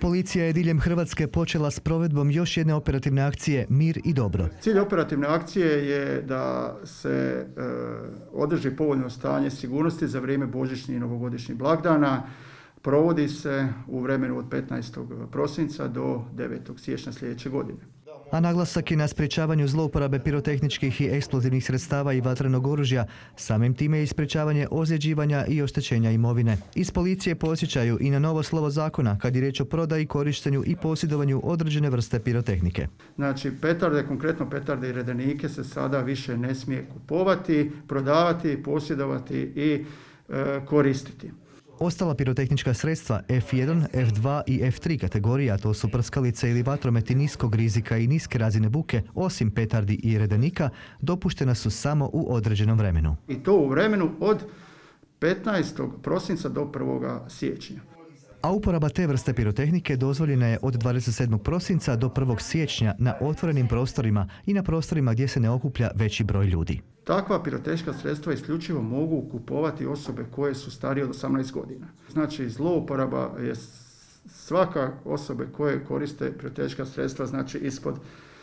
Policija je diljem Hrvatske počela s provedbom još jedne operativne akcije Mir i dobro. Cilj operativne akcije je da se održi povoljno stanje sigurnosti za vrijeme božićnih i novogodišnjih blagdana. Provodi se u vremenu od 15. prosinca do 9. siječnja sljedeće godine. A naglasak je na sprječavanju zlouporabe pirotehničkih i eksplozivnih sredstava i vatrenog oružja, samim time i sprječavanje ozljeđivanja i oštećenja imovine. Iz policije podsjećaju i na novo slovo zakona kad je riječ o prodaji, korištenju i posjedovanju određene vrste pirotehnike. Znači, petarde, konkretno petarde i redenike se sada više ne smije kupovati, prodavati, posjedovati i koristiti. Ostala pirotehnička sredstva F1, F2 i F3 kategorija, to su prskalice ili vatrometi niskog rizika i niske razine buke, osim petardi i redenika, dopuštena su samo u određenom vremenu. I to u vremenu od 15. prosinca do 1. siječnja. A uporaba te vrste pirotehnike dozvoljena je od 27. prosinca do 1. siječnja na otvorenim prostorima i na prostorima gdje se ne okuplja veći broj ljudi. Takva pirotehnička sredstva isključivo mogu kupovati osobe koje su starije od 18 godina. Znači, zlouporaba je svaka osobe koje koriste pirotehnička sredstva, znači ispod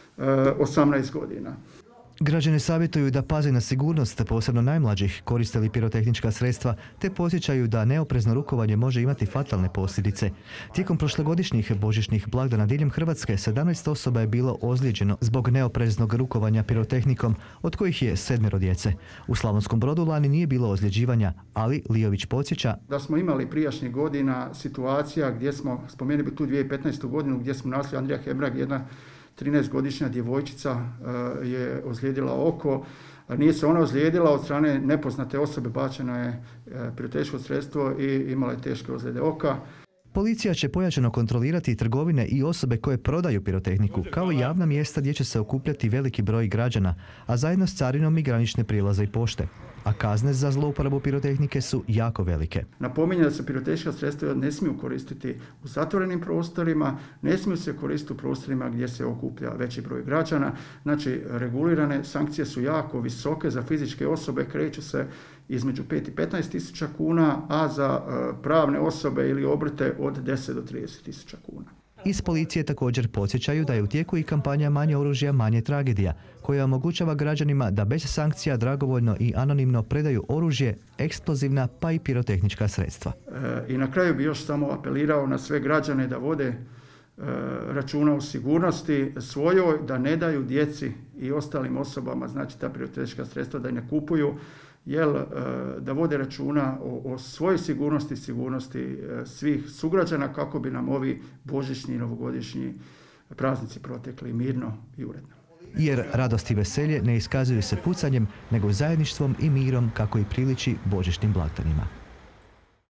18 godina. Građane savjetuju da paze na sigurnost, posebno najmlađih, koriste li pirotehnička sredstva, te podsjećaju da neoprezno rukovanje može imati fatalne posljedice. Tijekom prošlogodišnjih božićnih blagdana diljem Hrvatske 17 osoba je bilo ozlijeđeno zbog neopreznog rukovanja pirotehnikom, od kojih je 7 djece. U Slavonskom Brodu lani nije bilo ozljeđivanja, ali Lijović podsjeća da smo imali prijašnjih godina situacija gdje smo, spomenuli tu 2015. godinu, gdje smo našli Andrija Hebrang, jedna 13-godišnja djevojčica je ozlijedila oko. Nije se ona ozlijedila, od strane nepoznate osobe bačeno je pirotehničko sredstvo i imala je teške ozljede oka. Policija će pojačano kontrolirati trgovine i osobe koje prodaju pirotehniku, kao i javna mjesta gdje će se okupljati veliki broj građana, a zajedno s carinom i granične prijelaze i pošte. A kazne za zlouporabu pirotehnike su jako velike. Napominjem da se pirotehnička sredstva ne smiju koristiti u zatvorenim prostorima, ne smiju se koristiti u prostorima gdje se okuplja veći broj građana. Znači, regulirane sankcije su jako visoke, za fizičke osobe kreću se između 5 i 15 tisuća kuna, a za pravne osobe ili obrte od 10 do 30 tisuća kuna. Iz policije također podsjećaju da je u tijeku i kampanja Manje oružja, manje tragedija, koja omogućava građanima da bez sankcija dragovoljno i anonimno predaju oružje, eksplozivna pa i pirotehnička sredstva. I na kraju bi još samo apelirao na sve građane da vode računa o sigurnosti svojoj, da ne daju djeci i ostalim osobama, znači ta pirotehnička sredstva, da ne kupuju, jer da vode računa o svojoj sigurnosti, sigurnosti svih sugrađana, kako bi nam ovi božićni i novogodišnji praznici protekli mirno i uredno. Jer radost i veselje ne iskazuju se pucanjem, nego zajedništvom i mirom kako i priliči božićnim blagdanima.